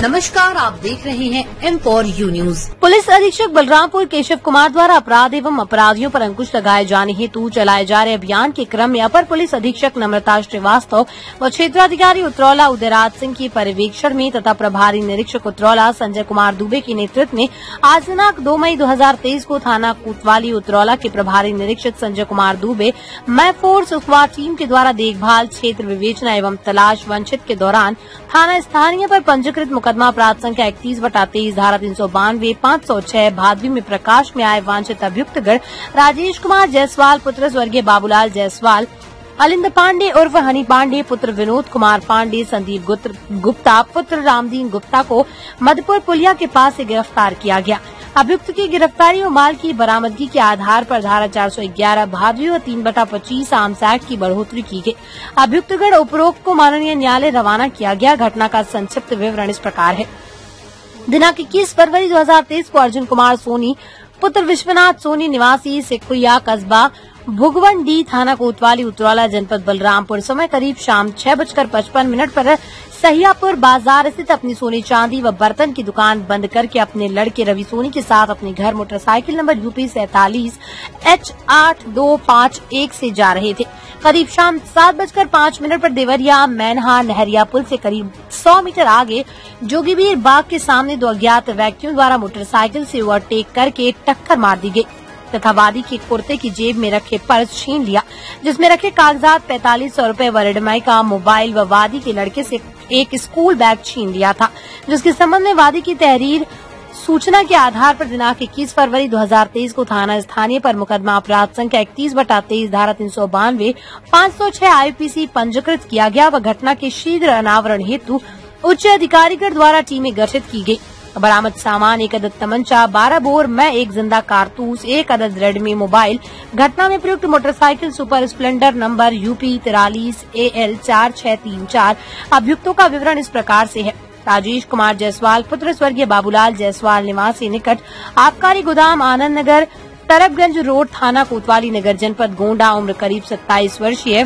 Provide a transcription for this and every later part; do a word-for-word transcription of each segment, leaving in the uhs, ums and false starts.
नमस्कार, आप देख रहे हैं M for you news. Police अधीक्षक बलरामपुर केशव कुमार द्वारा अपराध एवं अपराधियों पर अंकुश लगाए जाने हेतु चलाए जा रहे अभियान के क्रम में अपर पुलिस अधीक्षक नम्रता श्रीवास्तव व क्षेत्राधिकारी उत्तरौला उदयराज सिंह की पर्यवेक्षण में तथा प्रभारी निरीक्षक उत्तरौला संजय कुमार दुबे के नेतृत्व में आज दिनांक दो मई दो हजार तेईस को थाना कोतवाली उत्तरौला के प्रभारी निरीक्षक संजय कुमार दुबे मैं फोर्स उखवा टीम के द्वारा देखभाल क्षेत्र विवेचना एवं तलाश वंचित के दौरान थाना स्थानीय पर पंजीकृत मुकदमा अपराध संख्या इकतीस बटा तेईस धारा तीन सौ बानवे पाँच सौ छह भादवी में प्रकाश में आए वांछित अभियुक्तगण राजेश कुमार जायसवाल पुत्र स्वर्गीय बाबूलाल जायसवाल, अलिंद पांडे उर्फ हनी पांडे पुत्र विनोद कुमार पांडे, संदीप गुप्ता पुत्र रामदीन गुप्ता को मधुपुर पुलिया के पास से गिरफ्तार किया गया। अभियुक्त की गिरफ्तारी और माल की बरामदगी के आधार पर धारा चार सौ ग्यारह भादवी और तीन बटा पच्चीस आर्म्स एक्ट की बढ़ोतरी की गई। अभियुक्तगण उपरोक्त को माननीय न्यायालय रवाना किया गया। घटना का संक्षिप्त विवरण इस प्रकार है। दिनांक इक्कीस फरवरी दो हजार तेईस को अर्जुन कुमार सोनी पुत्र विश्वनाथ सोनी निवासी सिकुया कस्बा भुगवंडी थाना कोतवाली उत्तरौला जनपद बलरामपुर समय करीब शाम छह बजकर पचपन मिनट पर सहियापुर बाजार स्थित अपनी सोने चांदी व बर्तन की दुकान बंद करके अपने लड़के रवि सोनी के साथ अपने घर मोटरसाइकिल नंबर यूपी सैतालीस एच आठ दो पाँच एक से जा रहे थे। करीब शाम सात बजकर पाँच मिनट पर देवरिया मैनहा नहरिया पुल से करीब सौ मीटर आगे जोगीबीर बाग के सामने दो अज्ञात व्यक्तियों द्वारा मोटरसाइकिल से ओवरटेक करके टक्कर मार दी गई तथा वादी के कुर्ते की जेब में रखे पर्स छीन लिया, जिसमें रखे कागजात पैंतालीस सौ रूपये वरडमई का मोबाइल व वादी के लड़के से एक स्कूल बैग छीन लिया था, जिसके संबंध में वादी की तहरीर सूचना के आधार पर दिनांक इक्कीस फरवरी दो हजार तेईस को थाना स्थानीय पर मुकदमा अपराध संख्या इकतीस बटा तेईस धारा तीन सौ बानवे पाँच सौ छह आईपीसी पंजीकृत किया गया व घटना के शीघ्र अनावरण हेतु उच्च अधिकारीगण द्वारा टीमें गठित की गयी। बरामद सामान एक अदद तमंचा, बारह बोर में एक जिंदा कारतूस, एक अदद रेडमी मोबाइल, घटना में प्रयुक्त motorcycle super splendor number UP तिरालीस ए एल चार छह तीन चार। अभियुक्तों का विवरण इस प्रकार से है। राजेश कुमार जायसवाल पुत्र स्वर्गीय बाबूलाल जायसवाल निवासी निकट आबकारी गोदाम आनंद नगर तरफगंज रोड थाना कोतवाली नगर जनपद गोंडा, उम्र करीब सत्ताईस वर्षीय।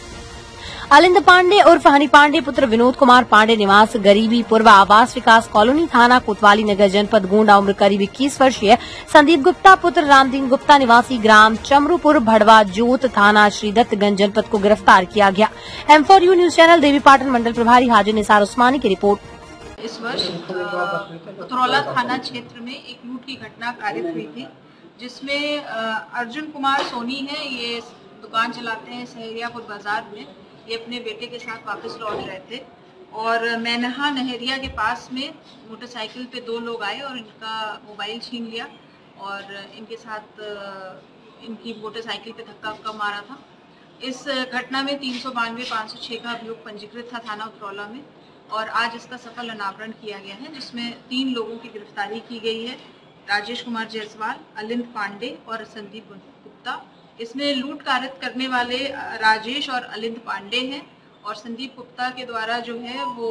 अलिंद पांडे उर्फ हनी पांडे पुत्र विनोद कुमार पांडे निवास गरीबी पूर्व आवास विकास कॉलोनी थाना कोतवाली नगर जनपद गोंडा, उम्र करीब इक्कीस वर्षीय। संदीप गुप्ता पुत्र रामदीन गुप्ता निवासी ग्राम चमरूपुर भड़वा जोत थाना श्रीदत्तगंज जनपद को गिरफ्तार किया गया। M for you news channel Devi Patan मंडल प्रभारी हाजी निसार उस्मानी की रिपोर्ट। इस वर्ष उत्तरौला थाना क्षेत्र में एक लूट की घटना कारित हुई थी, जिसमें अर्जुन कुमार सोनी है, ये दुकान चलाते हैं सहरियापुर बाजार में। ये अपने बेटे के साथ वापस लौट रहे थे और मैनहा नहरिया के पास में मोटरसाइकिल पे दो लोग आए और इनका मोबाइल छीन लिया और इनके साथ इनकी मोटरसाइकिल पे धक्का वक्का मारा था। इस घटना में तीन सौ बानवे पाँच सौ छह का अभियोग पंजीकृत था थाना उत्तरौला में और आज इसका सफल अनावरण किया गया है, जिसमें तीन लोगों की गिरफ्तारी की गई है, राजेश कुमार जायसवाल, अलिंद पांडे और संदीप गुप्ता। इसमें लूट कारित करने वाले राजेश और अलिंद पांडे हैं और संदीप गुप्ता के द्वारा जो है वो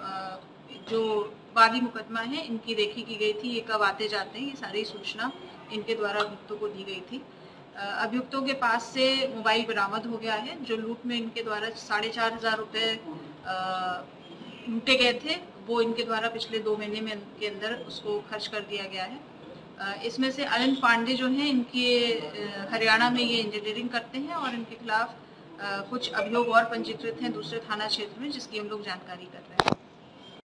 जो वादी मुकदमा है इनकी रेखी की गई थी, ये कब आते जाते हैं, ये सारी सूचना इनके द्वारा अभियुक्तों को दी गई थी। अभियुक्तों के पास से मोबाइल बरामद हो गया है, जो लूट में इनके द्वारा साढ़े चार हजार रुपये लूटे गए थे, वो इनके द्वारा पिछले दो महीने में के अंदर उसको खर्च कर दिया गया है। इसमें से अलिंद पांडे जो हैं, इनके हरियाणा में ये इंजीनियरिंग करते हैं और इनके खिलाफ कुछ अभियोग और पंजीकृत हैं दूसरे थाना क्षेत्र में, जिसकी हम लोग जानकारी कर रहे हैं।